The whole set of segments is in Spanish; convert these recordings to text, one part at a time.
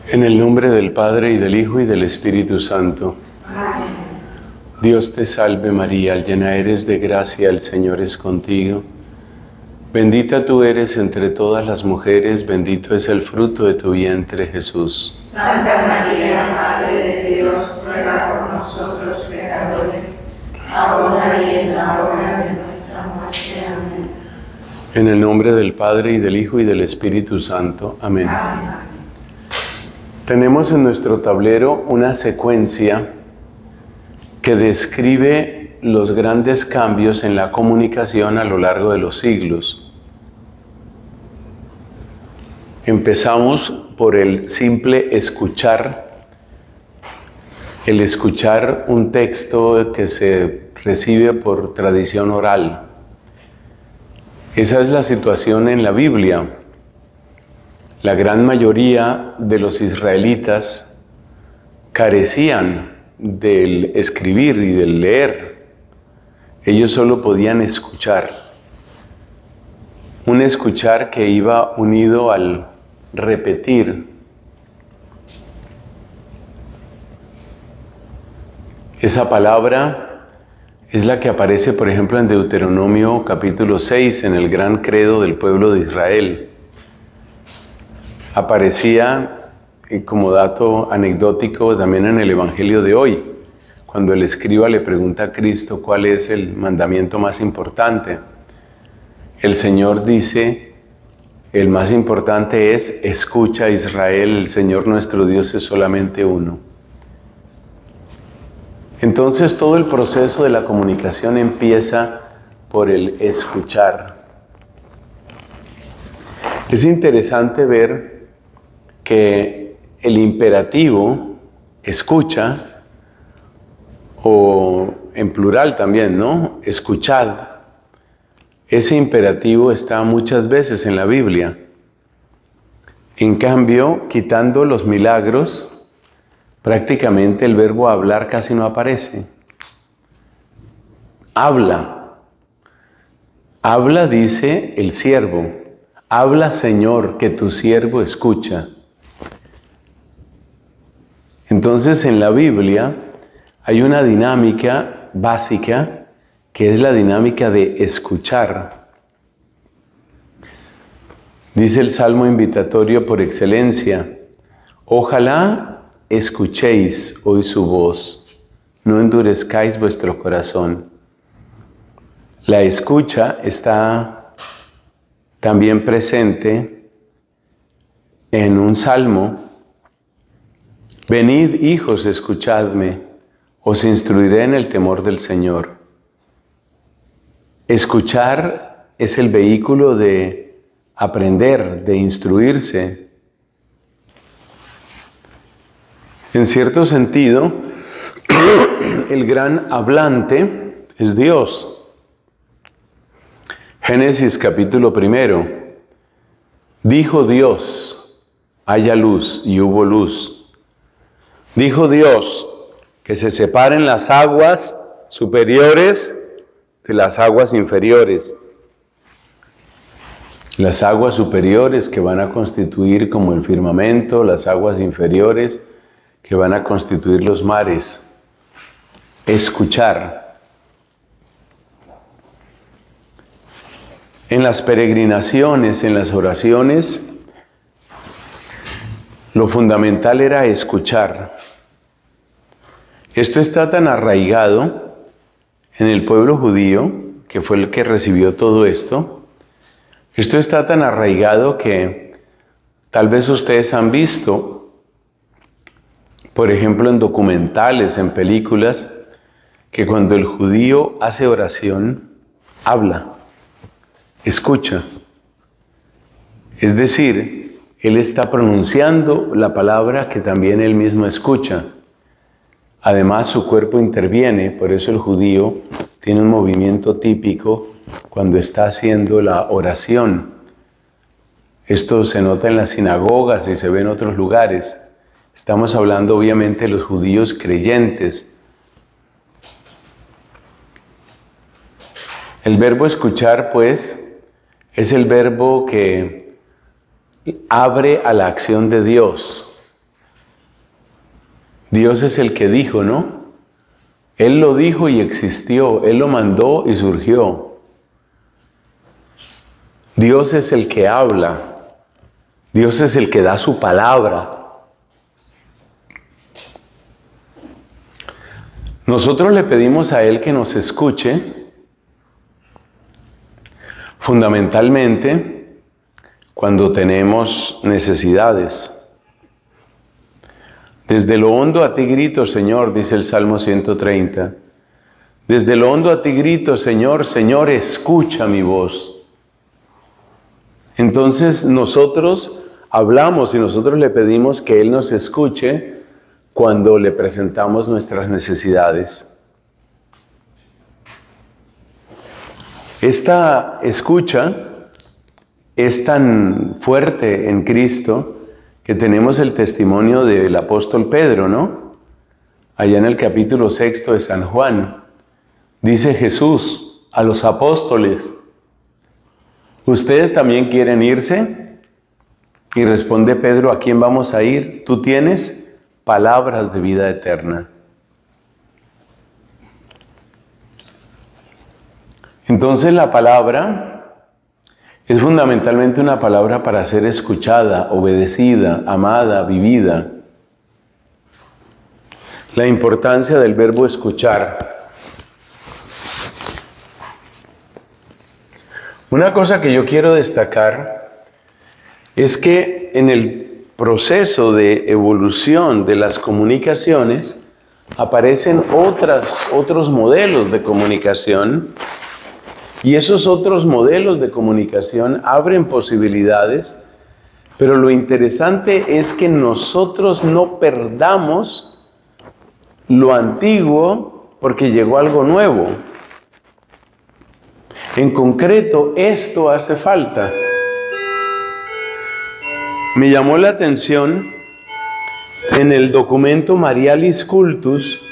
En el nombre del Padre, y del Hijo, y del Espíritu Santo. Amén. Dios te salve María, llena eres de gracia, el Señor es contigo. Bendita tú eres entre todas las mujeres, bendito es el fruto de tu vientre, Jesús. Santa María, Madre de Dios, ruega por nosotros pecadores, ahora y en la hora de nuestra muerte. Amén. En el nombre del Padre, y del Hijo, y del Espíritu Santo. Amén. Amén. Tenemos en nuestro tablero una secuencia que describe los grandes cambios en la comunicación a lo largo de los siglos. Empezamos por el simple escuchar, el escuchar un texto que se recibe por tradición oral. Esa es la situación en la Biblia. La gran mayoría de los israelitas carecían del escribir y del leer. Ellos solo podían escuchar. Un escuchar que iba unido al repetir. Esa palabra es la que aparece, por ejemplo, en Deuteronomio capítulo 6, en el gran credo del pueblo de Israel. Aparecía como dato anecdótico también en el Evangelio de hoy, cuando el escriba le pregunta a Cristo cuál es el mandamiento más importante. El Señor dice, el más importante es: escucha Israel, el Señor nuestro Dios es solamente uno. Entonces todo el proceso de la comunicación empieza por el escuchar. Es interesante ver que el imperativo escucha, o en plural también, ¿no? Escuchad. Ese imperativo está muchas veces en la Biblia. En cambio, quitando los milagros, prácticamente el verbo hablar casi no aparece. Habla. Habla, dice el siervo. Habla, Señor, que tu siervo escucha. Entonces, en la Biblia hay una dinámica básica que es la dinámica de escuchar. Dice el Salmo invitatorio por excelencia: ojalá escuchéis hoy su voz, no endurezcáis vuestro corazón. La escucha está también presente en un salmo. Venid, hijos, escuchadme, os instruiré en el temor del Señor. Escuchar es el vehículo de aprender, de instruirse. En cierto sentido, el gran hablante es Dios. Génesis capítulo 1. Dijo Dios, haya luz, y hubo luz. Dijo Dios, que se separen las aguas superiores de las aguas inferiores. Las aguas superiores que van a constituir como el firmamento, las aguas inferiores que van a constituir los mares. Escuchar. En las peregrinaciones, en las oraciones, lo fundamental era escuchar. Esto está tan arraigado en el pueblo judío, que fue el que recibió todo esto. Esto está tan arraigado que tal vez ustedes han visto, por ejemplo, en documentales, en películas, que cuando el judío hace oración, habla, escucha. Es decir, él está pronunciando la palabra que también él mismo escucha. Además, su cuerpo interviene, por eso el judío tiene un movimiento típico cuando está haciendo la oración. Esto se nota en las sinagogas y se ve en otros lugares. Estamos hablando obviamente de los judíos creyentes. El verbo escuchar, pues, es el verbo que abre a la acción de Dios. Dios es el que dijo, ¿no? Él lo dijo y existió, Él lo mandó y surgió. Dios es el que habla, Dios es el que da su palabra. Nosotros le pedimos a Él que nos escuche, fundamentalmente cuando tenemos necesidades. Desde lo hondo a ti grito, Señor, dice el Salmo 130. Desde lo hondo a ti grito, Señor, Señor, escucha mi voz. Entonces nosotros hablamos y nosotros le pedimos que Él nos escuche cuando le presentamos nuestras necesidades. Esta escucha es tan fuerte en Cristo que tenemos el testimonio del apóstol Pedro, ¿no? Allá en el capítulo 6 de San Juan, dice Jesús a los apóstoles: ¿ustedes también quieren irse? Y responde Pedro: ¿a quién vamos a ir? Tú tienes palabras de vida eterna. Entonces la palabra es fundamentalmente una palabra para ser escuchada, obedecida, amada, vivida. La importancia del verbo escuchar. Una cosa que yo quiero destacar es que en el proceso de evolución de las comunicaciones aparecen otros modelos de comunicación, y esos otros modelos de comunicación abren posibilidades, pero lo interesante es que nosotros no perdamos lo antiguo porque llegó algo nuevo. En concreto, esto hace falta. Me llamó la atención en el documento Marialis Cultus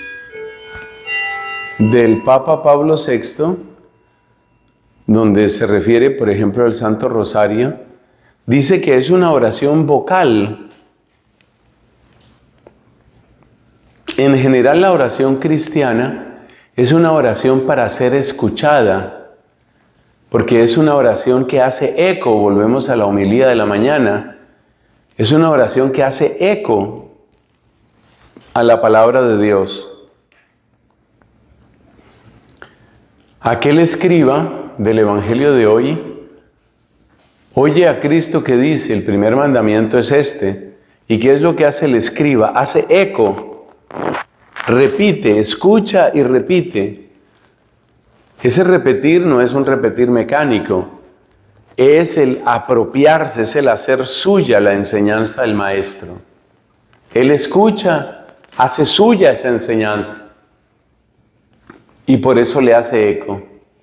del Papa Pablo VI, donde se refiere, por ejemplo, al Santo Rosario, dice que es una oración vocal. En general, la oración cristiana es una oración para ser escuchada, porque es una oración que hace eco. Volvemos a la homilía de la mañana. Es una oración que hace eco a la palabra de Dios. Aquel escriba del Evangelio de hoy oye a Cristo que dice: el primer mandamiento es este. ¿Y qué es lo que hace el escriba? Hace eco, repite, escucha y repite. Ese repetir no es un repetir mecánico, es el apropiarse, es el hacer suya la enseñanza del maestro. Él escucha, hace suya esa enseñanza y por eso le hace eco.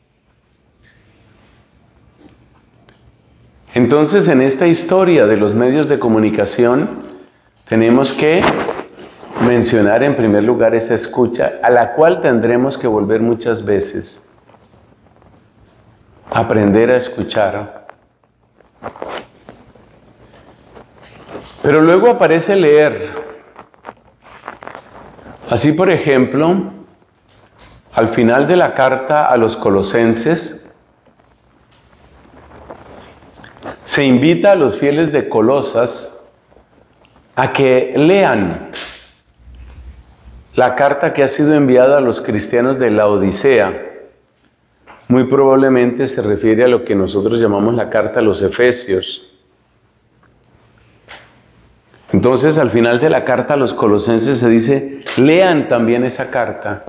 Entonces, en esta historia de los medios de comunicación, tenemos que mencionar en primer lugar esa escucha, a la cual tendremos que volver muchas veces. Aprender a escuchar. Pero luego aparece leer. Así, por ejemplo, al final de la carta a los Colosenses, se invita a los fieles de Colosas a que lean la carta que ha sido enviada a los cristianos de la Odisea. Muy probablemente se refiere a lo que nosotros llamamos la carta a los Efesios. Entonces, al final de la carta a los Colosenses se dice: lean también esa carta.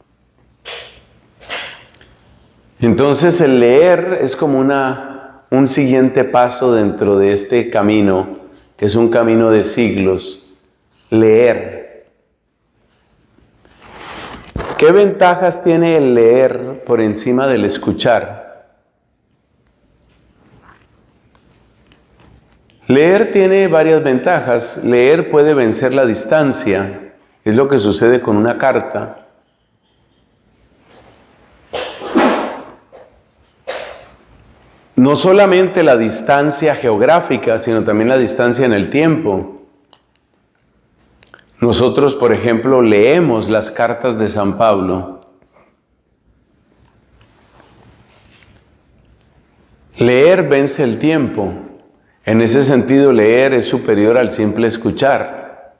Entonces, el leer es como un siguiente paso dentro de este camino, que es un camino de siglos. Leer. ¿Qué ventajas tiene el leer por encima del escuchar? Leer tiene varias ventajas. Leer puede vencer la distancia. Es lo que sucede con una carta. No solamente la distancia geográfica, sino también la distancia en el tiempo. Nosotros, por ejemplo, leemos las cartas de San Pablo. Leer vence el tiempo. En ese sentido, leer es superior al simple escuchar.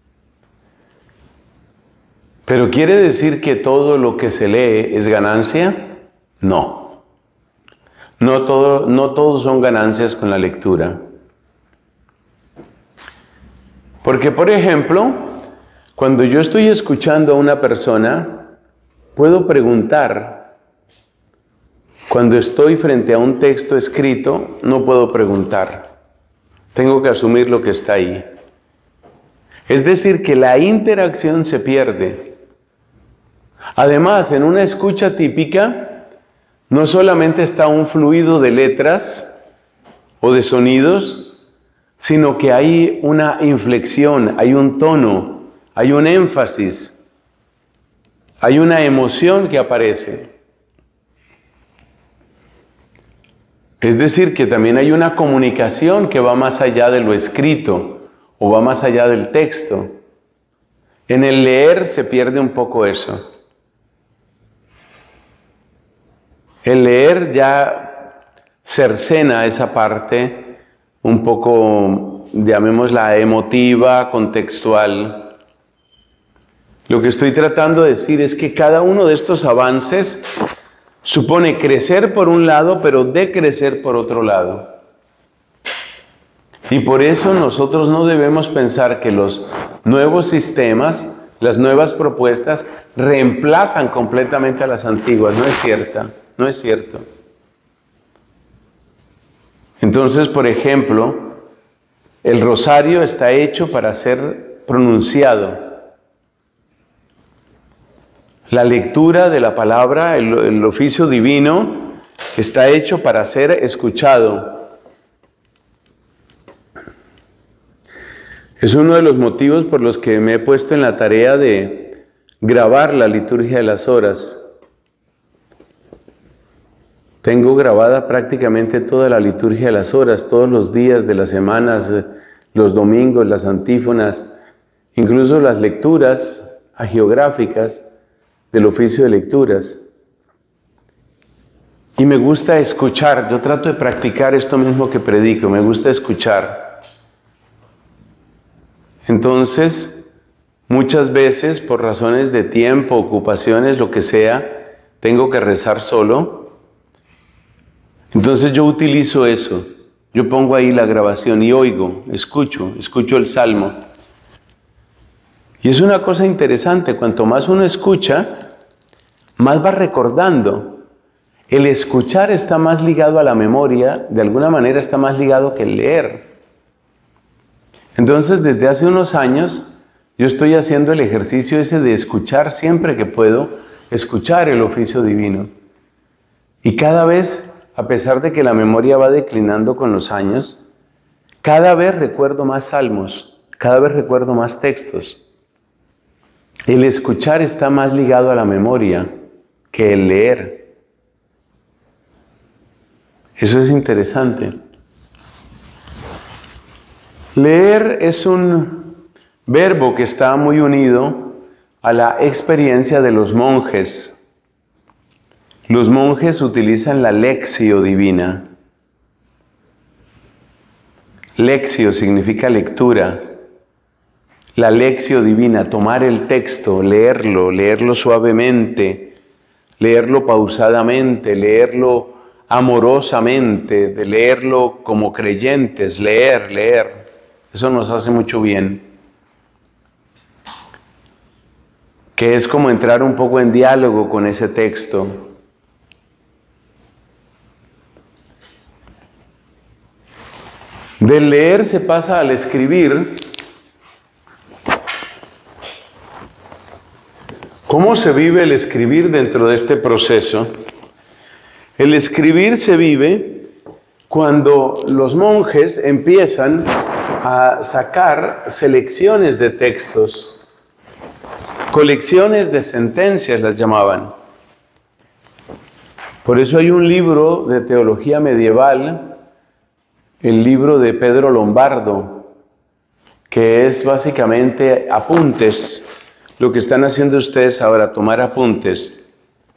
¿Pero quiere decir que todo lo que se lee es ganancia? No. No todos son ganancias con la lectura. Porque, por ejemplo, cuando yo estoy escuchando a una persona, puedo preguntar. Cuando estoy frente a un texto escrito, no puedo preguntar. Tengo que asumir lo que está ahí. Es decir, que la interacción se pierde. Además, en una escucha típica, no solamente está un fluido de letras o de sonidos, sino que hay una inflexión, hay un tono, hay un énfasis, hay una emoción que aparece. Es decir, que también hay una comunicación que va más allá de lo escrito o va más allá del texto. En el leer se pierde un poco eso. El leer ya cercena esa parte un poco, llamémosla emotiva, contextual. Lo que estoy tratando de decir es que cada uno de estos avances supone crecer por un lado, pero decrecer por otro lado. Y por eso nosotros no debemos pensar que los nuevos sistemas, las nuevas propuestas, reemplazan completamente a las antiguas. No es cierto, no es cierto. Entonces, por ejemplo, el rosario está hecho para ser pronunciado. La lectura de la palabra, el oficio divino, está hecho para ser escuchado. Es uno de los motivos por los que me he puesto en la tarea de grabar la liturgia de las horas. Tengo grabada prácticamente toda la liturgia de las horas, todos los días de las semanas, los domingos, las antífonas, incluso las lecturas hagiográficas del oficio de lecturas. Y me gusta escuchar, yo trato de practicar esto mismo que predico, me gusta escuchar. Entonces, muchas veces, por razones de tiempo, ocupaciones, lo que sea, tengo que rezar solo. Entonces yo utilizo eso, yo pongo ahí la grabación y oigo, escucho el salmo. Y es una cosa interesante, cuanto más uno escucha, más va recordando. El escuchar está más ligado a la memoria, de alguna manera está más ligado que el leer. Entonces desde hace unos años yo estoy haciendo el ejercicio ese de escuchar siempre que puedo, escuchar el oficio divino. Y cada vez, a pesar de que la memoria va declinando con los años, cada vez recuerdo más salmos, cada vez recuerdo más textos. El escuchar está más ligado a la memoria que el leer. Eso es interesante. Leer es un verbo que está muy unido a la experiencia de los monjes. Los monjes utilizan la lectio divina. Lectio significa lectura. La lectio divina, tomar el texto, leerlo suavemente, leerlo pausadamente, leerlo amorosamente, de leerlo como creyentes, leer. Eso nos hace mucho bien. Que es como entrar un poco en diálogo con ese texto. Del leer se pasa al escribir. ¿Cómo se vive el escribir dentro de este proceso? El escribir se vive cuando los monjes empiezan a sacar selecciones de textos, colecciones de sentencias las llamaban. Por eso hay un libro de teología medieval, el libro de Pedro Lombardo, que es básicamente apuntes. Lo que están haciendo ustedes ahora, tomar apuntes.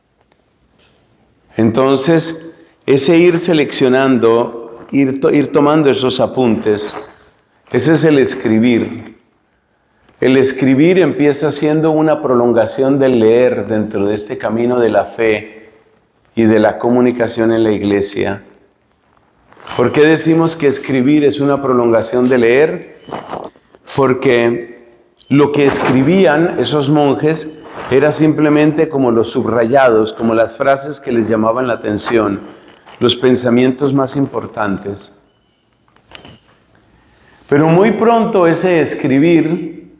Entonces, ese ir seleccionando, ir tomando esos apuntes, ese es el escribir. El escribir empieza siendo una prolongación del leer dentro de este camino de la fe y de la comunicación en la iglesia. ¿Por qué decimos que escribir es una prolongación de leer? Porque lo que escribían esos monjes era simplemente como los subrayados, como las frases que les llamaban la atención, los pensamientos más importantes. Pero muy pronto ese escribir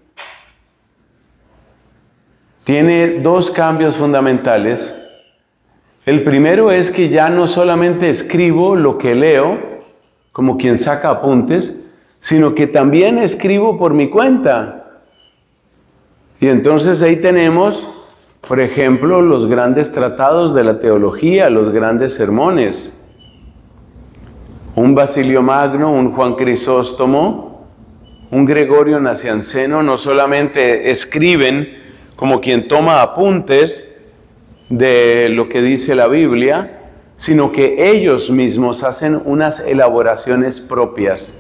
tiene dos cambios fundamentales. El primero es que ya no solamente escribo lo que leo, como quien saca apuntes, sino que también escribo por mi cuenta. Y entonces ahí tenemos, por ejemplo, los grandes tratados de la teología, los grandes sermones. Un Basilio Magno, un Juan Crisóstomo, un Gregorio Nacianceno no solamente escriben como quien toma apuntes de lo que dice la Biblia, sino que ellos mismos hacen unas elaboraciones propias.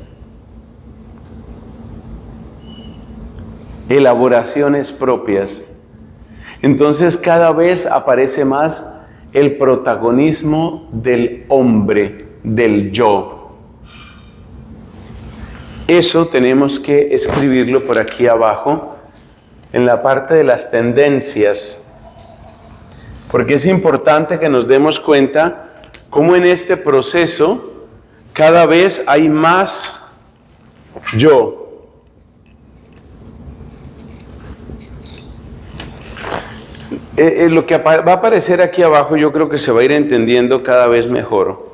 Elaboraciones propias. Entonces cada vez aparece más el protagonismo del hombre, del yo. Eso tenemos que escribirlo por aquí abajo, en la parte de las tendencias, porque es importante que nos demos cuenta cómo en este proceso cada vez hay más yo. Lo que va a aparecer aquí abajo yo creo que se va a ir entendiendo cada vez mejor.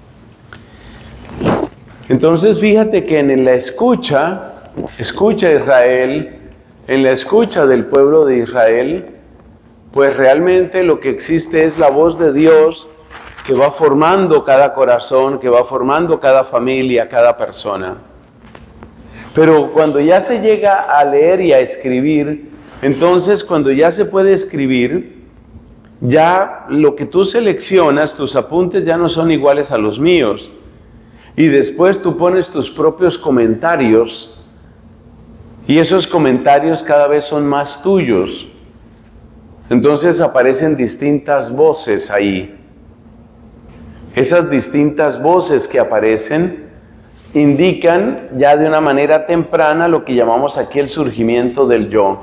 Entonces fíjate que en la escucha Israel, en la escucha del pueblo de Israel, pues realmente lo que existe es la voz de Dios que va formando cada corazón, que va formando cada familia, cada persona. Pero cuando ya se llega a leer y a escribir, entonces cuando ya se puede escribir, ya lo que tú seleccionas, tus apuntes ya no son iguales a los míos. Y después tú pones tus propios comentarios y esos comentarios cada vez son más tuyos. Entonces aparecen distintas voces ahí. Esas distintas voces que aparecen indican ya de una manera temprana lo que llamamos aquí el surgimiento del yo.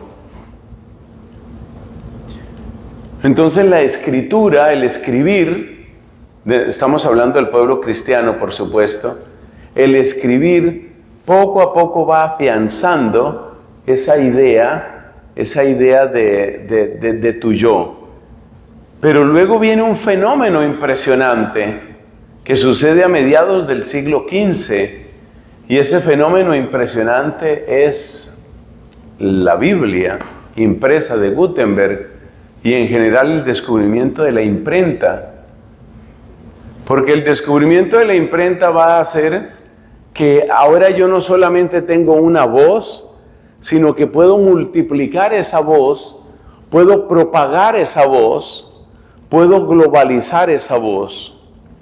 Entonces la escritura, el escribir, estamos hablando del pueblo cristiano por supuesto, el escribir poco a poco va afianzando esa idea de tu yo. Pero luego viene un fenómeno impresionante que sucede a mediados del siglo XV, y ese fenómeno impresionante es la Biblia impresa de Gutenberg y en general el descubrimiento de la imprenta. Porque el descubrimiento de la imprenta va a hacer que ahora yo no solamente tengo una voz, sino que puedo multiplicar esa voz, puedo propagar esa voz, puedo globalizar esa voz.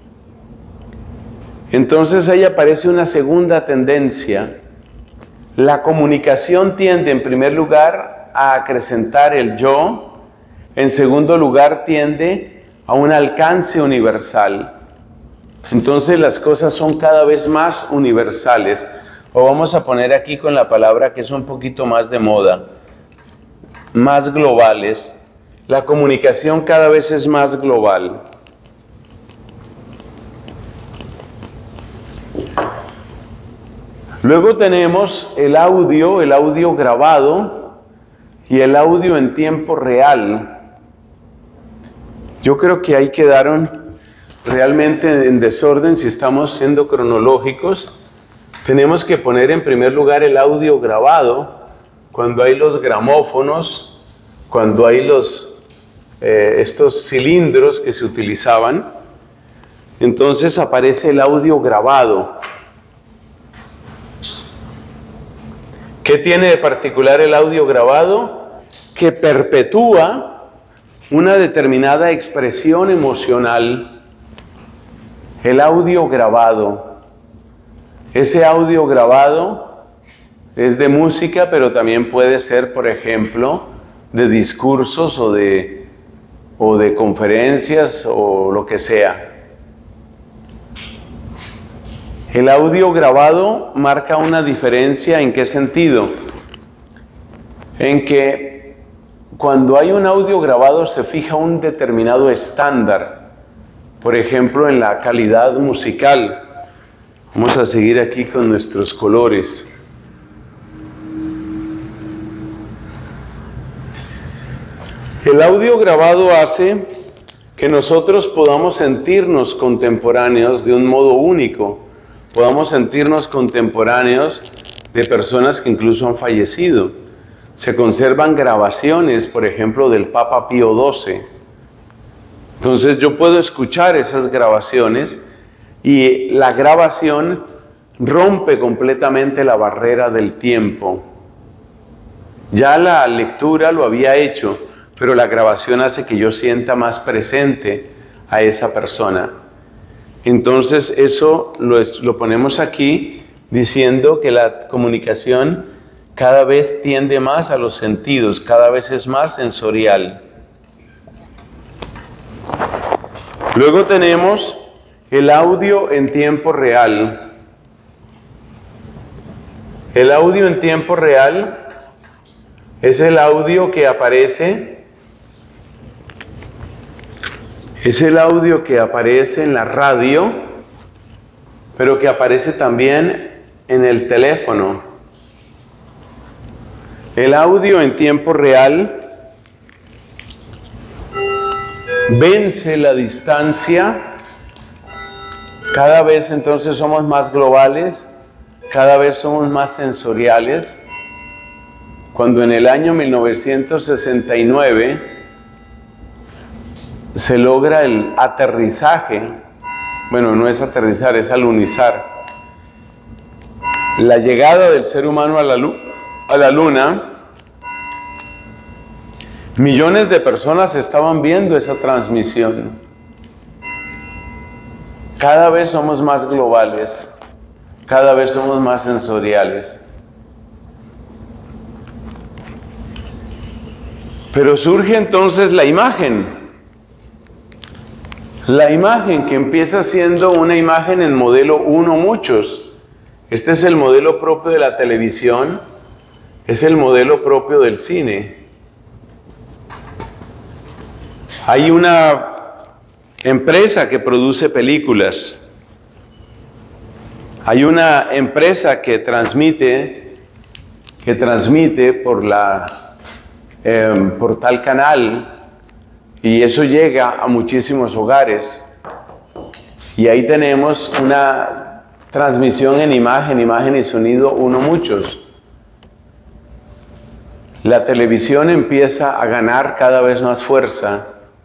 Entonces ahí aparece una segunda tendencia. La comunicación tiende en primer lugar a acrecentar el yo, en segundo lugar tiende a un alcance universal. Entonces las cosas son cada vez más universales, o vamos a poner aquí con la palabra que es un poquito más de moda, más globales. La comunicación cada vez es más global. Luego tenemos el audio grabado y el audio en tiempo real. Yo creo que ahí quedaron realmente en desorden si estamos siendo cronológicos. Tenemos que poner en primer lugar el audio grabado, cuando hay los gramófonos, cuando hay estos cilindros que se utilizaban. Entonces aparece el audio grabado. ¿Qué tiene de particular el audio grabado? Que perpetúa una determinada expresión emocional. El audio grabado. Ese audio grabado es de música, pero también puede ser, por ejemplo, de discursos o de conferencias o lo que sea. El audio grabado marca una diferencia. ¿En qué sentido? En que cuando hay un audio grabado se fija un determinado estándar, por ejemplo en la calidad musical. Vamos a seguir aquí con nuestros colores. El audio grabado hace que nosotros podamos sentirnos contemporáneos de un modo único, podamos sentirnos contemporáneos de personas que incluso han fallecido. Se conservan grabaciones, por ejemplo, del Papa Pío XII. Entonces yo puedo escuchar esas grabaciones y la grabación rompe completamente la barrera del tiempo. Ya la lectura lo había hecho, pero la grabación hace que yo sienta más presente a esa persona. Entonces eso lo ponemos aquí diciendo que la comunicación cada vez tiende más a los sentidos, cada vez es más sensorial. Luego tenemos el audio en tiempo real. El audio en tiempo real es el audio que aparece. Es el audio que aparece en la radio, pero que aparece también en el teléfono. El audio en tiempo real vence la distancia. Cada vez entonces somos más globales, cada vez somos más sensoriales. Cuando en el año 1969 se logra el aterrizaje, bueno, no es aterrizar, es alunizar, la llegada del ser humano a la luna, millones de personas estaban viendo esa transmisión. Cada vez somos más globales, cada vez somos más sensoriales. Pero surge entonces la imagen. La imagen que empieza siendo una imagen en modelo uno muchos. Este es el modelo propio de la televisión, es el modelo propio del cine. Hay una empresa que produce películas. Hay una empresa que transmite por tal canal. Y eso llega a muchísimos hogares. Y ahí tenemos una transmisión en imagen y sonido uno muchos. La televisión empieza a ganar cada vez más fuerza.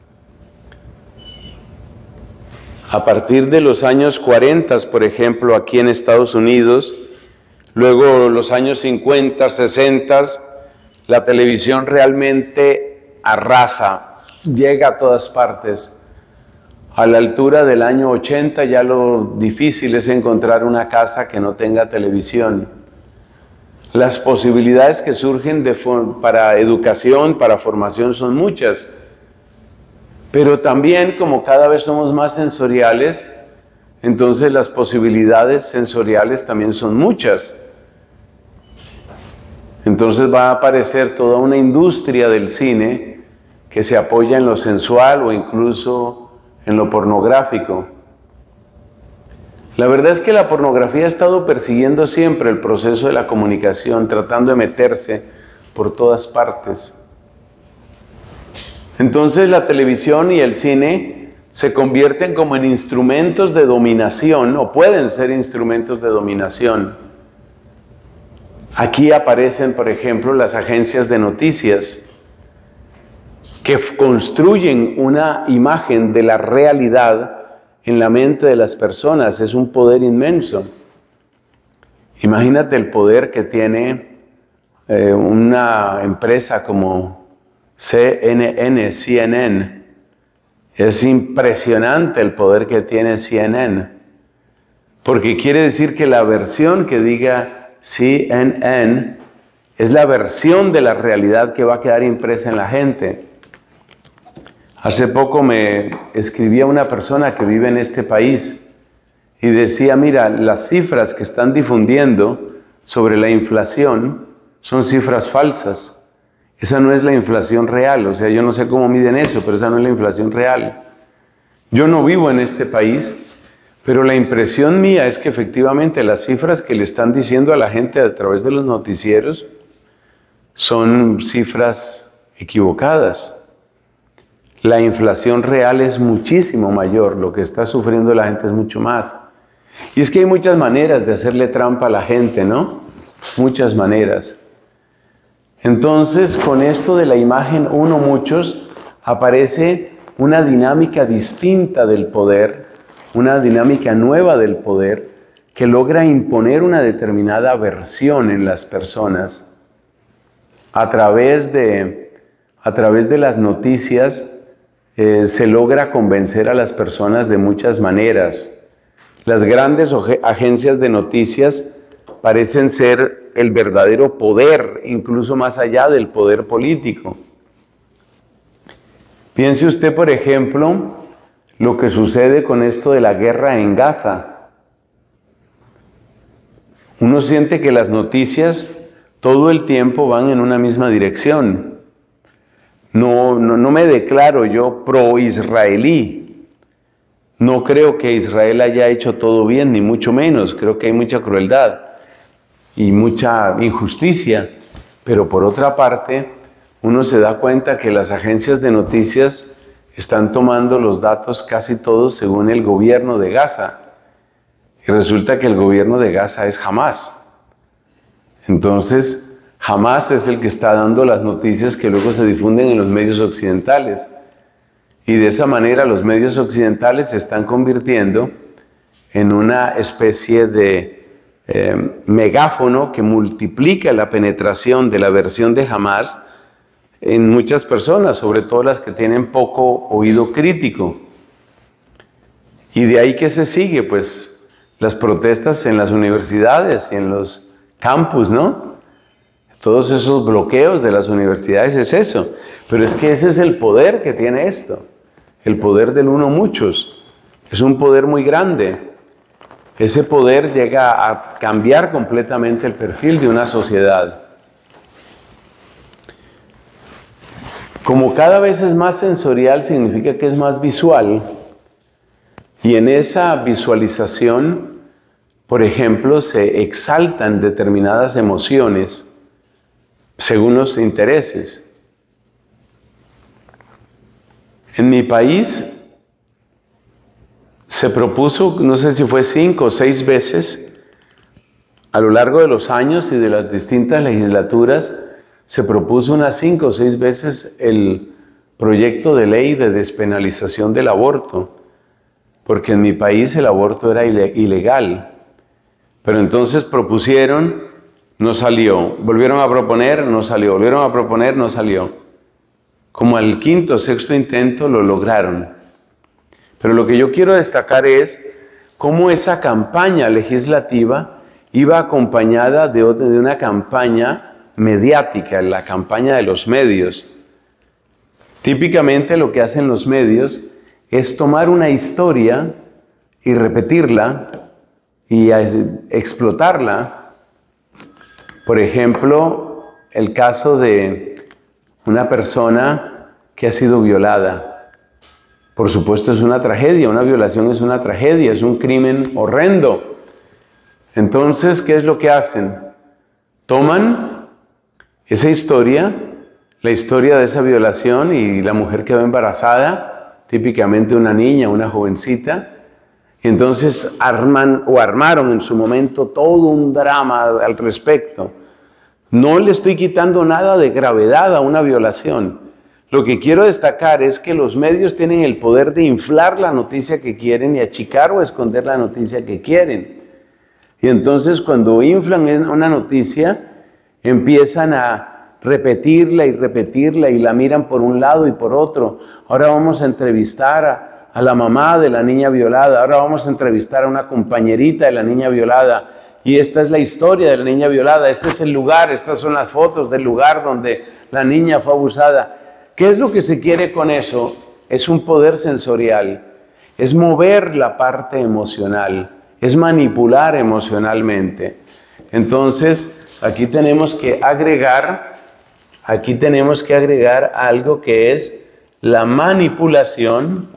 A partir de los años 40, por ejemplo, aquí en Estados Unidos, luego los años 50, 60, la televisión realmente arrasa. Llega a todas partes. A la altura del año 80 ya lo difícil es encontrar una casa que no tenga televisión. Las posibilidades que surgen para educación, para formación son muchas. Pero también, como cada vez somos más sensoriales, entonces las posibilidades sensoriales también son muchas. Entonces va a aparecer toda una industria del cine que se apoya en lo sensual o incluso en lo pornográfico. La verdad es que la pornografía ha estado persiguiendo siempre el proceso de la comunicación, tratando de meterse por todas partes. Entonces la televisión y el cine se convierten como en instrumentos de dominación, o pueden ser instrumentos de dominación. Aquí aparecen, por ejemplo, las agencias de noticias, que construyen una imagen de la realidad en la mente de las personas. Es un poder inmenso. Imagínate el poder que tiene una empresa como CNN, es impresionante el poder que tiene CNN, porque quiere decir que la versión que diga CNN es la versión de la realidad que va a quedar impresa en la gente. Hace poco me escribía una persona que vive en este país y decía, mira, las cifras que están difundiendo sobre la inflación son cifras falsas. Esa no es la inflación real, o sea, yo no sé cómo miden eso, pero esa no es la inflación real. Yo no vivo en este país, pero la impresión mía es que efectivamente las cifras que le están diciendo a la gente a través de los noticieros son cifras equivocadas. La inflación real es muchísimo mayor, lo que está sufriendo la gente es mucho más. Y es que hay muchas maneras de hacerle trampa a la gente, ¿no? Muchas maneras. Entonces, con esto de la imagen uno muchos, aparece una dinámica distinta del poder, una dinámica nueva del poder, que logra imponer una determinada versión en las personas a través de las noticias. Se logra convencer a las personas de muchas maneras. Las grandes agencias de noticias parecen ser el verdadero poder, incluso más allá del poder político. Piense usted, por ejemplo, lo que sucede con esto de la guerra en Gaza. Uno siente que las noticias todo el tiempo van en una misma dirección. No me declaro yo pro-israelí. No creo que Israel haya hecho todo bien, ni mucho menos. Creo que hay mucha crueldad y mucha injusticia. Pero por otra parte, uno se da cuenta que las agencias de noticias están tomando los datos casi todos según el gobierno de Gaza. Y resulta que el gobierno de Gaza es Hamás. Entonces, Hamás es el que está dando las noticias que luego se difunden en los medios occidentales. Y de esa manera los medios occidentales se están convirtiendo en una especie de megáfono que multiplica la penetración de la versión de Hamás en muchas personas, sobre todo las que tienen poco oído crítico. Y de ahí que se sigue, pues, las protestas en las universidades y en los campus, ¿no? Todos esos bloqueos de las universidades es eso. Pero es que ese es el poder que tiene esto. El poder del uno muchos. Es un poder muy grande. Ese poder llega a cambiar completamente el perfil de una sociedad. Como cada vez es más sensorial, significa que es más visual. Y en esa visualización, por ejemplo, se exaltan determinadas emociones según los intereses. En mi país se propuso, no sé si fue 5 o 6 veces, a lo largo de los años y de las distintas legislaturas, se propuso unas 5 o 6 veces el proyecto de ley de despenalización del aborto, porque en mi país el aborto era ilegal. Pero entonces propusieron, no salió, volvieron a proponer, no salió, volvieron a proponer, no salió. Como al 5º o 6º intento lo lograron. Pero lo que yo quiero destacar es cómo esa campaña legislativa iba acompañada de una campaña mediática, la campaña de los medios. Típicamente lo que hacen los medios es tomar una historia y repetirla y explotarla. Por ejemplo, el caso de una persona que ha sido violada. Por supuesto es una tragedia, una violación es una tragedia, es un crimen horrendo. Entonces, ¿qué es lo que hacen? Toman esa historia, la historia de esa violación, y la mujer quedó embarazada, típicamente una niña, una jovencita, y entonces armaron en su momento todo un drama al respecto. No le estoy quitando nada de gravedad a una violación. Lo que quiero destacar es que los medios tienen el poder de inflar la noticia que quieren y achicar o esconder la noticia que quieren. Y entonces cuando inflan una noticia, empiezan a repetirla y repetirla y la miran por un lado y por otro. Ahora vamos a entrevistar a la mamá de la niña violada, ahora vamos a entrevistar a una compañerita de la niña violada, y esta es la historia de la niña violada, este es el lugar, estas son las fotos del lugar donde la niña fue abusada. ¿Qué es lo que se quiere con eso? Es un poder sensorial, es mover la parte emocional, es manipular emocionalmente. Entonces, aquí tenemos que agregar algo que es la manipulación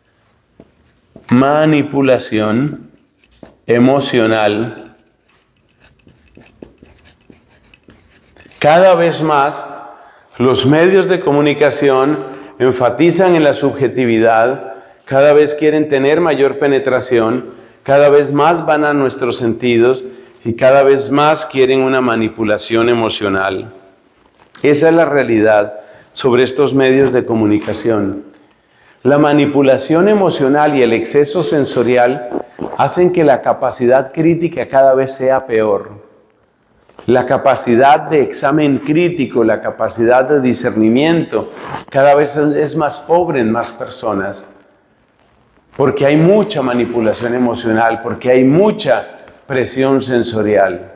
emocional. Cada vez más los medios de comunicación enfatizan en la subjetividad, cada vez quieren tener mayor penetración, cada vez más van a nuestros sentidos y cada vez más quieren una manipulación emocional. Esa es la realidad sobre estos medios de comunicación. La manipulación emocional y el exceso sensorial hacen que la capacidad crítica cada vez sea peor. La capacidad de examen crítico, la capacidad de discernimiento, cada vez es más pobre en más personas. Porque hay mucha manipulación emocional, porque hay mucha presión sensorial.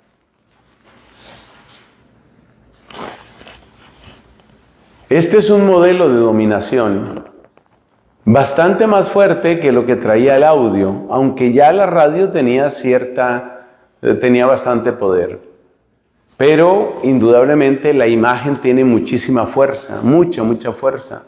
Este es un modelo de dominación bastante más fuerte que lo que traía el audio, aunque ya la radio tenía bastante poder. Pero indudablemente la imagen tiene muchísima fuerza, mucha fuerza.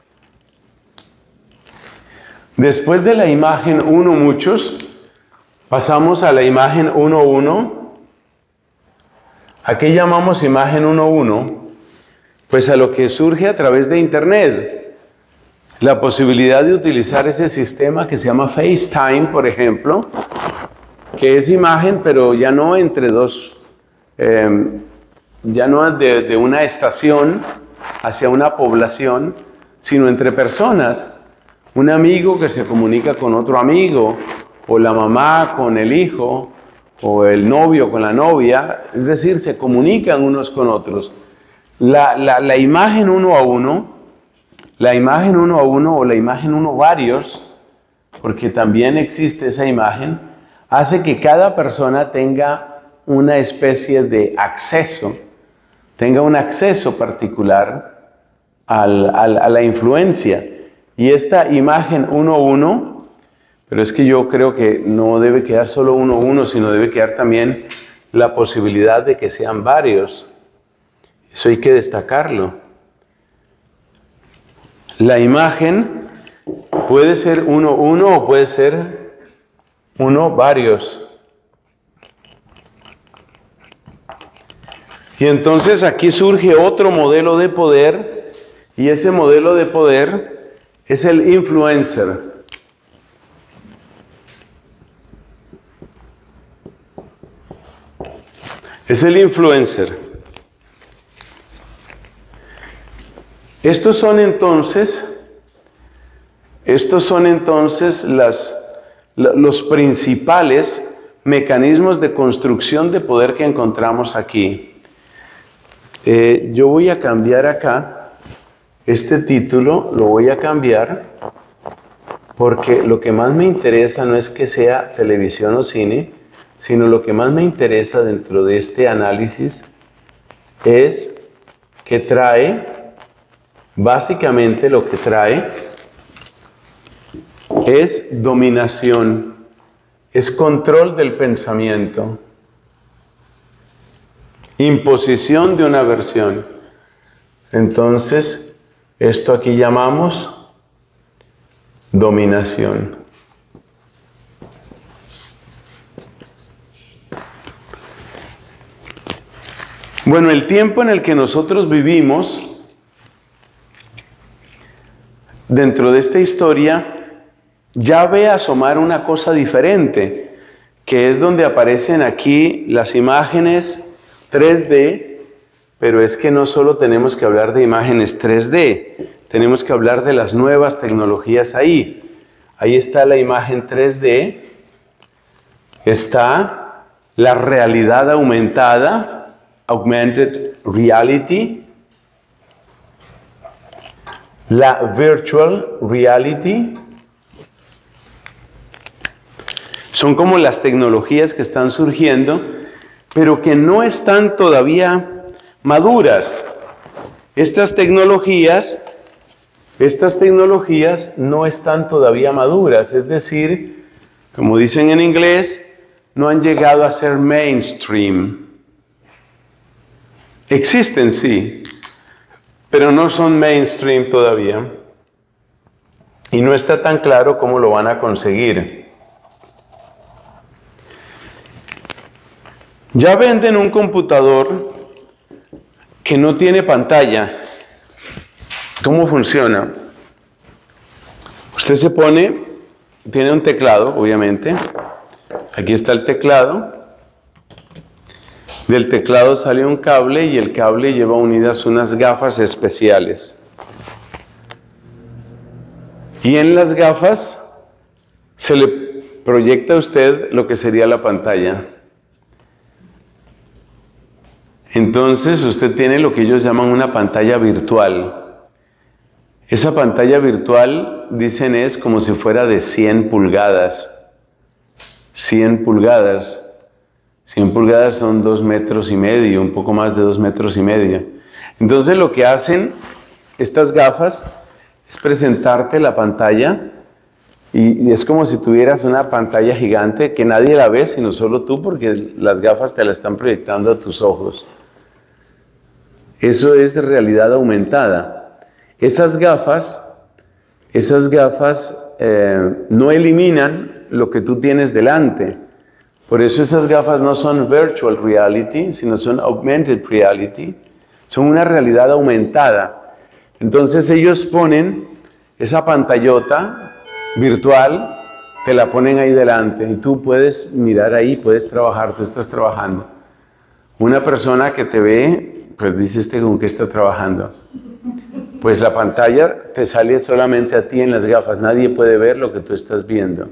Después de la imagen uno muchos, pasamos a la imagen 1-1. ¿A qué llamamos imagen 1-1? Pues a lo que surge a través de Internet. La posibilidad de utilizar ese sistema que se llama FaceTime, por ejemplo, que es imagen, pero ya no entre dos, ya no de una estación hacia una población, sino entre personas. Un amigo que se comunica con otro amigo, o la mamá con el hijo, o el novio con la novia, es decir, se comunican unos con otros. La imagen 1-1, la imagen 1-1 o la imagen 1 varios, porque también existe esa imagen, hace que cada persona tenga una especie de acceso, tenga un acceso particular a la influencia. Y esta imagen 1-1, pero es que yo creo que no debe quedar solo 1-1, sino debe quedar también la posibilidad de que sean varios. Eso hay que destacarlo. La imagen puede ser 1-1 o puede ser 1 varios. Y entonces aquí surge otro modelo de poder, y ese modelo de poder es el influencer. Es el influencer. Estos son entonces los principales mecanismos de construcción de poder que encontramos aquí. Yo voy a cambiar acá, este título lo voy a cambiar, porque lo que más me interesa no es que sea televisión o cine, sino lo que más me interesa dentro de este análisis es que trae, básicamente lo que trae es dominación, es control del pensamiento, imposición de una versión. Entonces, esto aquí llamamos dominación. Bueno, el tiempo en el que nosotros vivimos, dentro de esta historia, ya ve asomar una cosa diferente, que es donde aparecen aquí las imágenes 3D, pero es que no solo tenemos que hablar de imágenes 3D, tenemos que hablar de las nuevas tecnologías ahí. Ahí está la imagen 3D, está la realidad aumentada, augmented reality, la virtual reality. Son como las tecnologías que están surgiendo, pero que no están todavía maduras. Estas tecnologías no están todavía maduras, es decir, como dicen en inglés, no han llegado a ser mainstream. Existen, sí, pero no son mainstream todavía. Y no está tan claro cómo lo van a conseguir. Ya venden un computador que no tiene pantalla. ¿Cómo funciona? Usted se pone, tiene un teclado, obviamente. Aquí está el teclado. Del teclado sale un cable y el cable lleva unidas unas gafas especiales. Y en las gafas se le proyecta a usted lo que sería la pantalla. Entonces usted tiene lo que ellos llaman una pantalla virtual. Esa pantalla virtual, dicen, es como si fuera de 100 pulgadas. 100 pulgadas. 100 pulgadas son 2,5 metros, un poco más de 2,5 metros. Entonces lo que hacen estas gafas es presentarte la pantalla y es como si tuvieras una pantalla gigante que nadie la ve sino solo tú, porque las gafas te la están proyectando a tus ojos. Eso es realidad aumentada. Esas gafas no eliminan lo que tú tienes delante. Por eso esas gafas no son virtual reality, sino son augmented reality. Son una realidad aumentada. Entonces ellos ponen esa pantallota virtual, te la ponen ahí delante y tú puedes mirar ahí, puedes trabajar, tú estás trabajando. Una persona que te ve, pues dice, ¿con qué está trabajando? Pues la pantalla te sale solamente a ti en las gafas, nadie puede ver lo que tú estás viendo.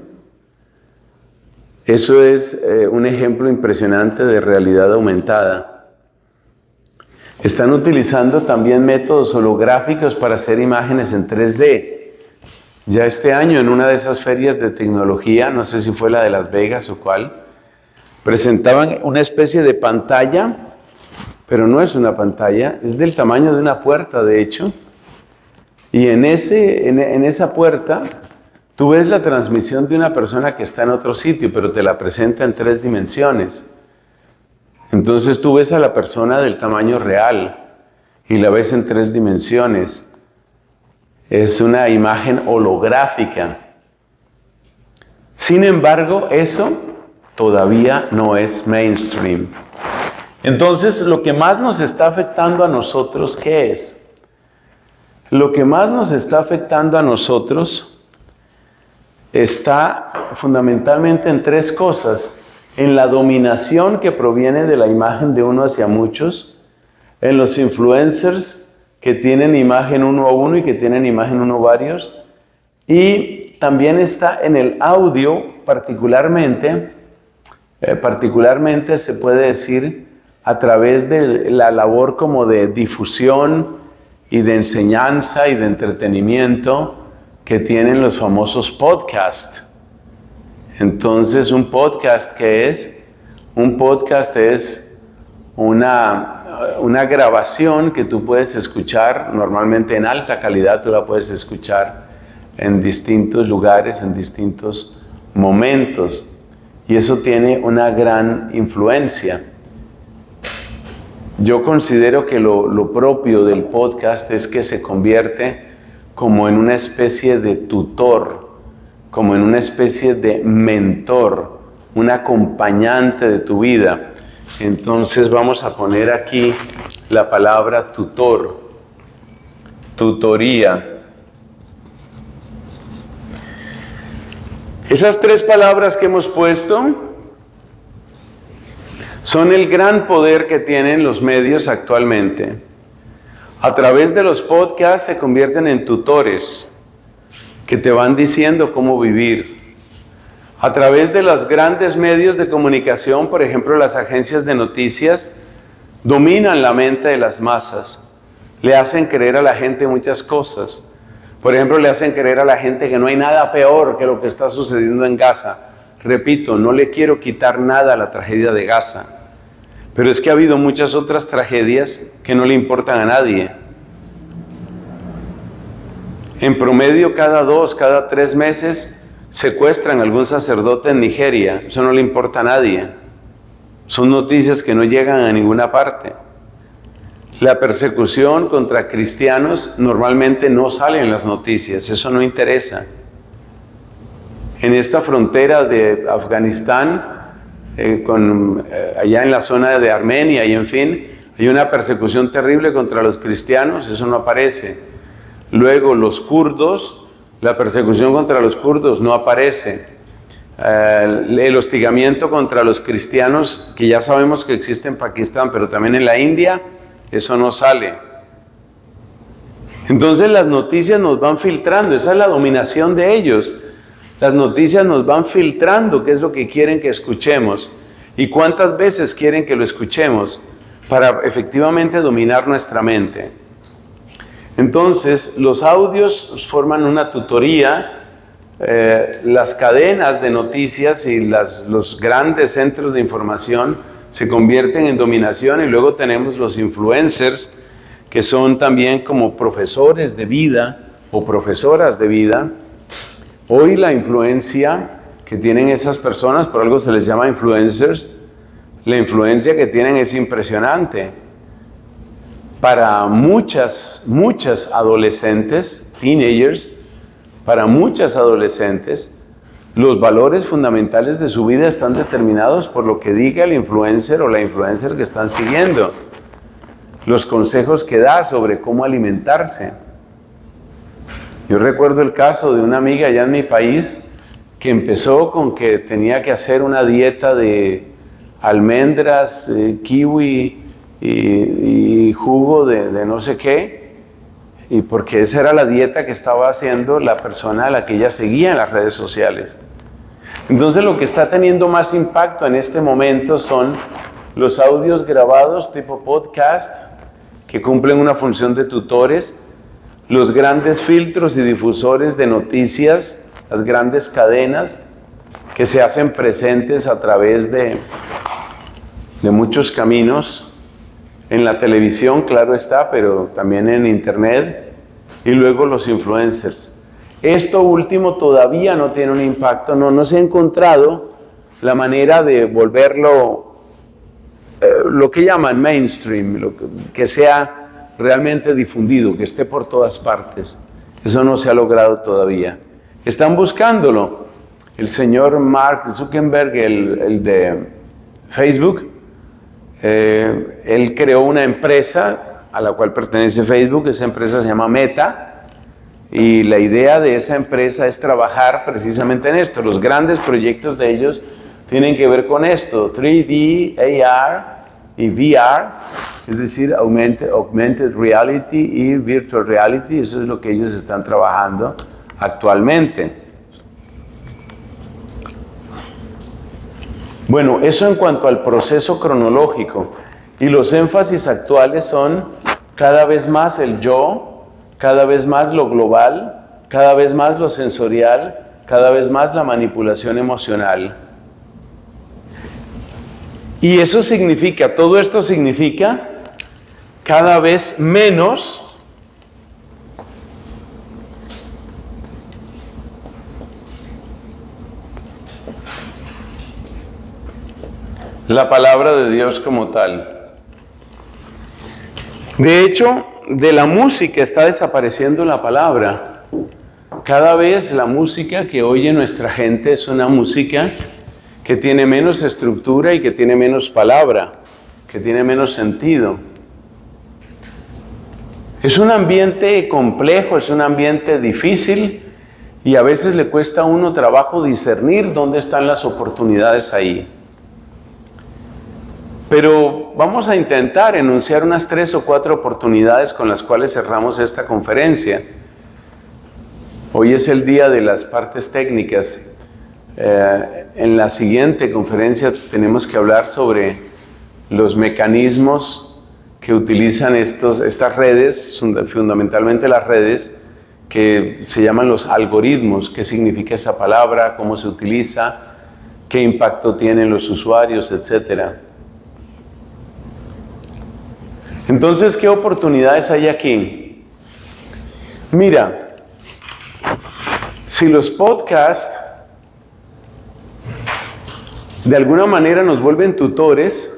Eso es un ejemplo impresionante de realidad aumentada. Están utilizando también métodos holográficos para hacer imágenes en 3D. Ya este año en una de esas ferias de tecnología, no sé si fue la de Las Vegas o cuál, presentaban una especie de pantalla, pero no es una pantalla, es del tamaño de una puerta, de hecho. Y en esa puerta tú ves la transmisión de una persona que está en otro sitio, pero te la presenta en 3 dimensiones. Entonces tú ves a la persona del tamaño real y la ves en 3 dimensiones. Es una imagen holográfica. Sin embargo, eso todavía no es mainstream. Entonces, lo que más nos está afectando a nosotros, ¿qué es? Lo que más nos está afectando a nosotros está fundamentalmente en 3 cosas. En la dominación que proviene de la imagen de uno hacia muchos, en los influencers que tienen imagen uno a uno y que tienen imagen uno varios, y también está en el audio, particularmente se puede decir a través de la labor como de difusión y de enseñanza y de entretenimiento que tienen los famosos podcasts. Entonces, ¿un podcast qué es? Un podcast es una grabación que tú puedes escuchar, normalmente en alta calidad, tú la puedes escuchar en distintos lugares, en distintos momentos. Y eso tiene una gran influencia. Yo considero que lo propio del podcast es que se convierte como en una especie de tutor, como en una especie de mentor, un acompañante de tu vida. Entonces vamos a poner aquí la palabra tutor, tutoría. Esas 3 palabras que hemos puesto son el gran poder que tienen los medios actualmente. A través de los podcasts se convierten en tutores que te van diciendo cómo vivir. A través de los grandes medios de comunicación, por ejemplo las agencias de noticias, dominan la mente de las masas, le hacen creer a la gente muchas cosas. Por ejemplo, le hacen creer a la gente que no hay nada peor que lo que está sucediendo en Gaza. Repito, no le quiero quitar nada a la tragedia de Gaza, pero es que ha habido muchas otras tragedias que no le importan a nadie. En promedio, cada 2, cada 3 meses secuestran a algún sacerdote en Nigeria. Eso no le importa a nadie. Son noticias que no llegan a ninguna parte. La persecución contra cristianos normalmente no sale en las noticias. Eso no interesa. En esta frontera de Afganistán, allá en la zona de Armenia y en fin, hay una persecución terrible contra los cristianos. Eso no aparece. Luego los kurdos, la persecución contra los kurdos no aparece. El hostigamiento contra los cristianos, que ya sabemos que existe en Pakistán, pero también en la India, eso no sale. Entonces las noticias nos van filtrando, esa es la dominación de ellos. Las noticias nos van filtrando qué es lo que quieren que escuchemos y cuántas veces quieren que lo escuchemos para efectivamente dominar nuestra mente. Entonces los audios forman una tutoría. Las cadenas de noticias y los grandes centros de información se convierten en dominación, y luego tenemos los influencers, que son también como profesores de vida o profesoras de vida. Hoy la influencia que tienen esas personas, por algo se les llama influencers, la influencia que tienen es impresionante. Para muchas adolescentes, teenagers, para muchas adolescentes, los valores fundamentales de su vida están determinados por lo que diga el influencer o la influencer que están siguiendo. Los consejos que da sobre cómo alimentarse. Yo recuerdo el caso de una amiga allá en mi país que empezó con que tenía que hacer una dieta de almendras, kiwi y jugo de no sé qué. Y porque esa era la dieta que estaba haciendo la persona a la que ella seguía en las redes sociales. Entonces lo que está teniendo más impacto en este momento son los audios grabados tipo podcast, que cumplen una función de tutores, los grandes filtros y difusores de noticias, las grandes cadenas que se hacen presentes a través de muchos caminos. En la televisión, claro está, pero también en internet, y luego los influencers. Esto último todavía no tiene un impacto, no se ha encontrado la manera de volverlo lo que llaman mainstream, que sea realmente difundido, que esté por todas partes. Eso no se ha logrado todavía. Están buscándolo. El señor Mark Zuckerberg, el de Facebook, él creó una empresa a la cual pertenece Facebook. Esa empresa se llama Meta, y la idea de esa empresa es trabajar precisamente en esto. Los grandes proyectos de ellos tienen que ver con esto: 3D, AR y VR, es decir, augmented reality y virtual reality. Eso es lo que ellos están trabajando actualmente. Bueno, eso en cuanto al proceso cronológico. Y los énfasis actuales son cada vez más el yo, cada vez más lo global, cada vez más lo sensorial, cada vez más la manipulación emocional. Y eso significa, todo esto significa cada vez menos la palabra de Dios como tal. De hecho, de la música está desapareciendo la palabra. Cada vez la música que oye nuestra gente es una música que tiene menos estructura y que tiene menos palabra, que tiene menos sentido. Es un ambiente complejo, es un ambiente difícil, y a veces le cuesta a uno trabajo discernir dónde están las oportunidades ahí. Pero vamos a intentar enunciar unas 3 o 4 oportunidades con las cuales cerramos esta conferencia. Hoy es el día de las partes técnicas. En la siguiente conferencia tenemos que hablar sobre los mecanismos que utilizan estas redes, fundamentalmente las redes, que se llaman los algoritmos. ¿Qué significa esa palabra? ¿Cómo se utiliza? ¿Qué impacto tienen los usuarios? Etcétera. Entonces, ¿qué oportunidades hay aquí? Mira, si los podcasts de alguna manera nos vuelven tutores,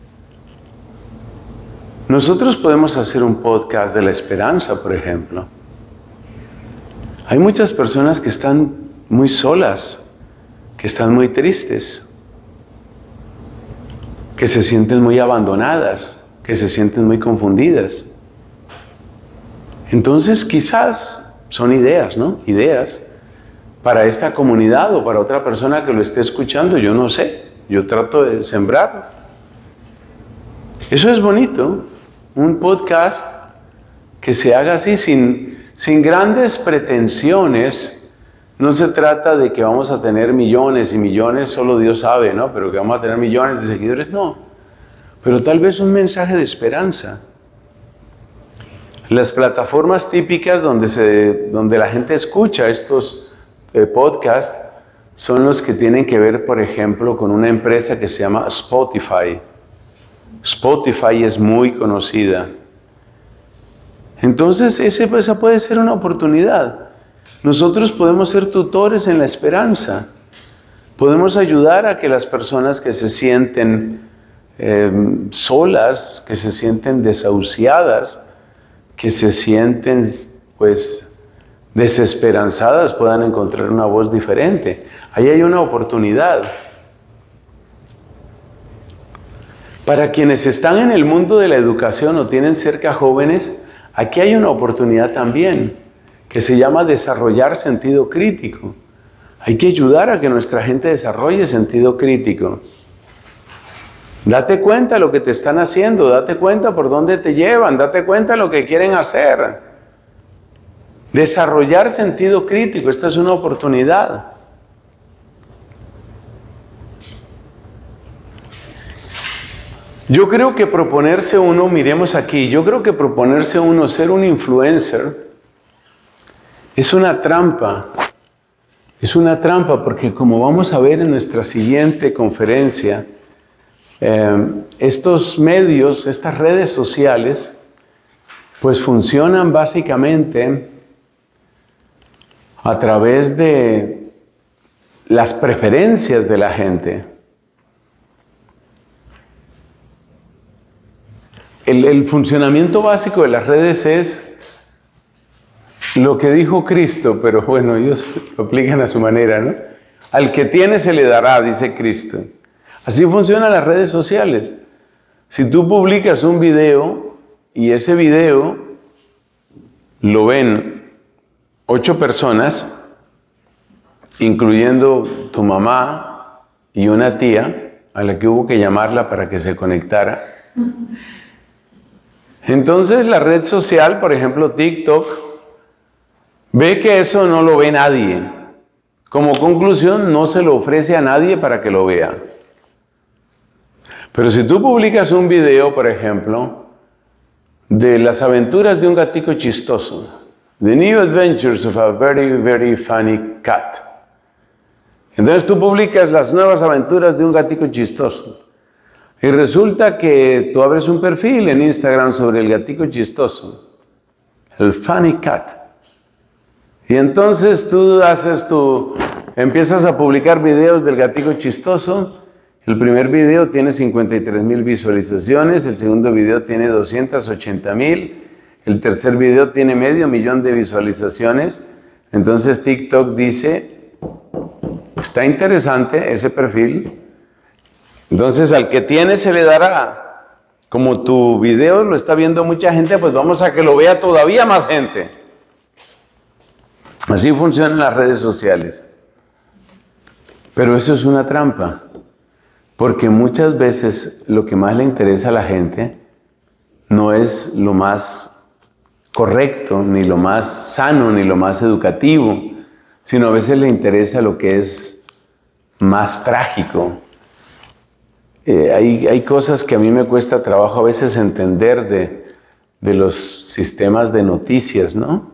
nosotros podemos hacer un podcast de la esperanza, por ejemplo. Hay muchas personas que están muy solas, que están muy tristes, que se sienten muy abandonadas, que se sienten muy confundidas. Entonces quizás son ideas, ¿no? Ideas para esta comunidad o para otra persona que lo esté escuchando, yo no sé. Yo trato de sembrar. Eso es bonito, un podcast que se haga así sin grandes pretensiones. No se trata de que vamos a tener millones y millones, solo Dios sabe, ¿no? Pero que vamos a tener millones de seguidores, no. Pero tal vez un mensaje de esperanza. Las plataformas típicas donde la gente escucha estos podcasts son los que tienen que ver, por ejemplo, con una empresa que se llama Spotify. Spotify es muy conocida. Entonces, esa puede ser una oportunidad. Nosotros podemos ser tutores en la esperanza. Podemos ayudar a que las personas que se sienten solas, que se sienten desahuciadas, que se sienten pues desesperanzadas, puedan encontrar una voz diferente. Ahí hay una oportunidad. Para quienes están en el mundo de la educación o tienen cerca jóvenes, aquí hay una oportunidad también, que se llama desarrollar sentido crítico. Hay que ayudar a que nuestra gente desarrolle sentido crítico. Date cuenta de lo que te están haciendo, date cuenta por dónde te llevan, date cuenta de lo que quieren hacer. Desarrollar sentido crítico, esta es una oportunidad. Yo creo que proponerse uno, miremos aquí, yo creo que proponerse uno ser un influencer es una trampa. Es una trampa porque, como vamos a ver en nuestra siguiente conferencia, estos medios, estas redes sociales, pues funcionan básicamente a través de las preferencias de la gente. El funcionamiento básico de las redes es lo que dijo Cristo, pero bueno, ellos lo aplican a su manera, ¿no? Al que tiene se le dará, dice Cristo. Así funcionan las redes sociales. Si tú publicas un video y ese video lo ven 8 personas, incluyendo tu mamá y una tía, a la que hubo que llamarla para que se conectara. Entonces la red social, por ejemplo TikTok, ve que eso no lo ve nadie. Como conclusión, no se lo ofrece a nadie para que lo vea. Pero si tú publicas un video, por ejemplo, de las aventuras de un gatico chistoso, The New Adventures of a Very, Very Funny Cat. Entonces tú publicas las nuevas aventuras de un gatico chistoso. Y resulta que tú abres un perfil en Instagram sobre el gatico chistoso, el Funny Cat. Y entonces tú empiezas a publicar videos del gatico chistoso. El primer video tiene 53,000 visualizaciones, el segundo video tiene 280,000, el tercer video tiene 500,000 de visualizaciones. Entonces TikTok dice, está interesante ese perfil, entonces al que tiene se le dará. Como tu video lo está viendo mucha gente, pues vamos a que lo vea todavía más gente. Así funcionan las redes sociales. Pero eso es una trampa. Porque muchas veces lo que más le interesa a la gente no es lo más correcto, ni lo más sano, ni lo más educativo, sino a veces le interesa lo que es más trágico. Hay cosas que a mí me cuesta trabajo a veces entender de los sistemas de noticias, ¿no?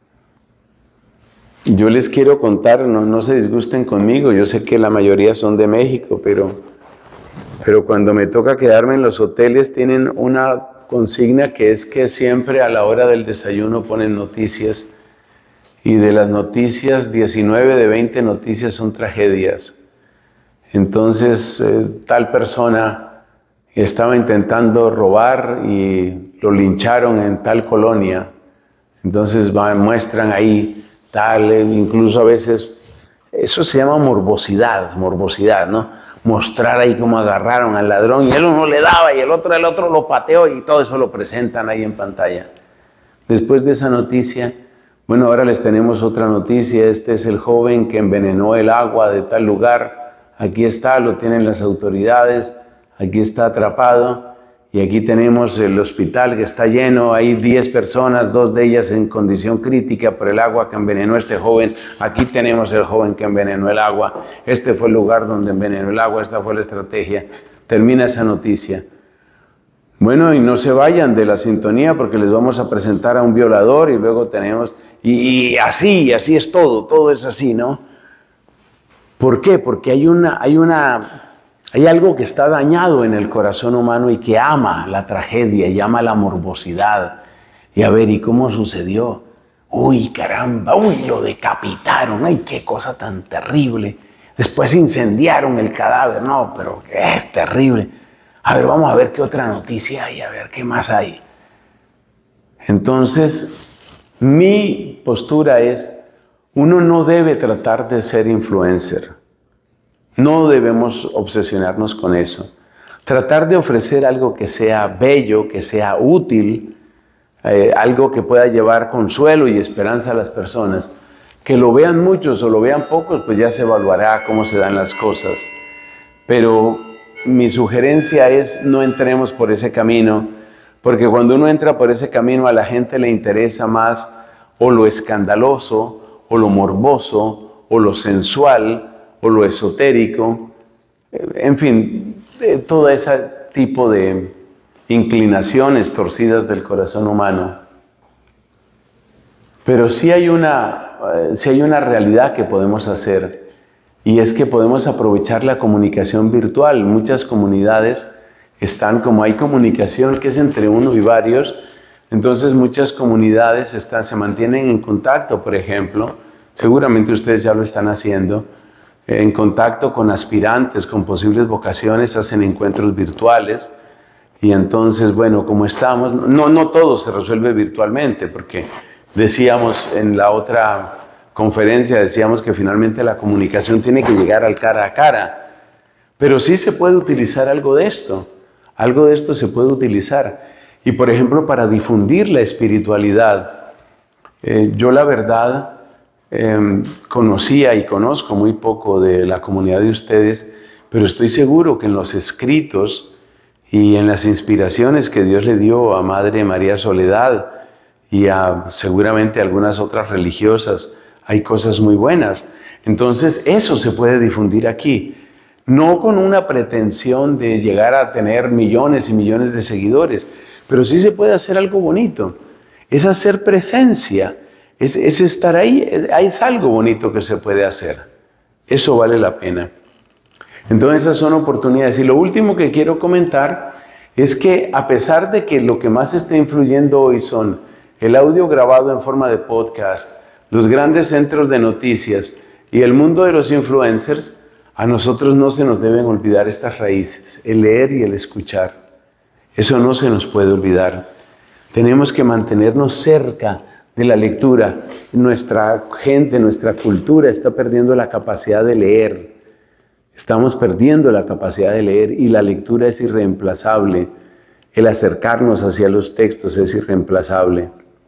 Yo les quiero contar, no se disgusten conmigo, yo sé que la mayoría son de México, pero cuando me toca quedarme en los hoteles tienen una consigna que es que siempre a la hora del desayuno ponen noticias, y de las noticias, 19 de 20 noticias son tragedias. Entonces, tal persona estaba intentando robar y lo lincharon en tal colonia. Entonces muestran ahí tal, incluso a veces, eso se llama morbosidad, ¿no? Mostrar ahí cómo agarraron al ladrón y él uno le daba y el otro lo pateó y todo eso lo presentan ahí en pantalla. Después de esa noticia, bueno, ahora les tenemos otra noticia. Este es el joven que envenenó el agua de tal lugar. Aquí está, lo tienen las autoridades, aquí está atrapado, y aquí tenemos el hospital que está lleno, hay 10 personas, 2 de ellas en condición crítica por el agua que envenenó este joven. Aquí tenemos el joven que envenenó el agua, este fue el lugar donde envenenó el agua, esta fue la estrategia. Termina esa noticia. Bueno, y no se vayan de la sintonía porque les vamos a presentar a un violador y luego tenemos, y así es todo es así, ¿no? ¿Por qué? Porque hay algo que está dañado en el corazón humano y que ama la tragedia y ama la morbosidad. Y a ver, ¿y cómo sucedió? Uy, caramba, uy, lo decapitaron, ay, qué cosa tan terrible. Después incendiaron el cadáver, no, pero es terrible. A ver, vamos a ver qué otra noticia hay, a ver qué más hay. Entonces, mi postura es, uno no debe tratar de ser influencer. No debemos obsesionarnos con eso. Tratar de ofrecer algo que sea bello, que sea útil, algo que pueda llevar consuelo y esperanza a las personas. Que lo vean muchos o lo vean pocos, pues ya se evaluará cómo se dan las cosas. Pero mi sugerencia es no entremos por ese camino, porque cuando uno entra por ese camino a la gente le interesa más o lo escandaloso, o lo morboso, o lo sensual, o lo esotérico, en fin, todo ese tipo de inclinaciones torcidas del corazón humano. Pero sí hay una realidad que podemos hacer, y es que podemos aprovechar la comunicación virtual. Muchas comunidades están, como hay comunicación que es entre uno y varios, entonces muchas comunidades se mantienen en contacto, por ejemplo, seguramente ustedes ya lo están haciendo, en contacto con aspirantes, con posibles vocaciones, hacen encuentros virtuales, y entonces, bueno, como estamos, no todo se resuelve virtualmente, porque decíamos en la otra conferencia, decíamos que finalmente la comunicación tiene que llegar al cara a cara, pero sí se puede utilizar algo de esto se puede utilizar. Y por ejemplo, para difundir la espiritualidad, yo la verdad conocía y conozco muy poco de la comunidad de ustedes, pero estoy seguro que en los escritos y en las inspiraciones que Dios le dio a Madre María Soledad y a seguramente algunas otras religiosas, hay cosas muy buenas. Entonces eso se puede difundir aquí. No con una pretensión de llegar a tener millones y millones de seguidores, pero sí se puede hacer algo bonito. Es hacer presencia, es estar ahí, es algo bonito que se puede hacer. Eso vale la pena. Entonces esas son oportunidades. Y lo último que quiero comentar es que a pesar de que lo que más está influyendo hoy son el audio grabado en forma de podcast, los grandes centros de noticias y el mundo de los influencers, a nosotros no se nos deben olvidar estas raíces, el leer y el escuchar. Eso no se nos puede olvidar. Tenemos que mantenernos cerca de la lectura. Nuestra gente, nuestra cultura está perdiendo la capacidad de leer. Estamos perdiendo la capacidad de leer y la lectura es irreemplazable. El acercarnos hacia los textos es irreemplazable.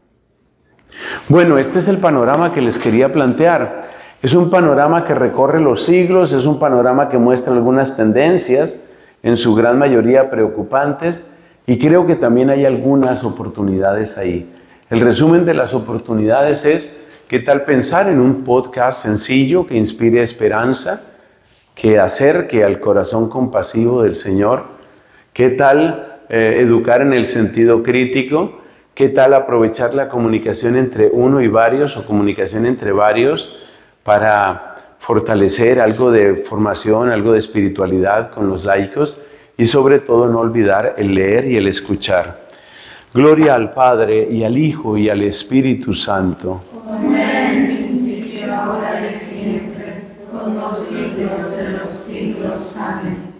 Bueno, este es el panorama que les quería plantear. Es un panorama que recorre los siglos, es un panorama que muestra algunas tendencias, en su gran mayoría preocupantes, y creo que también hay algunas oportunidades ahí. El resumen de las oportunidades es, ¿qué tal pensar en un podcast sencillo que inspire esperanza? que acerque al corazón compasivo del Señor. ¿Qué tal educar en el sentido crítico? ¿Qué tal aprovechar la comunicación entre uno y varios o comunicación entre varios para fortalecer algo de formación, algo de espiritualidad con los laicos? Y sobre todo no olvidar el leer y el escuchar. Gloria al Padre y al Hijo y al Espíritu Santo. Como era en el principio, ahora y siempre, por los siglos de los siglos. Amén.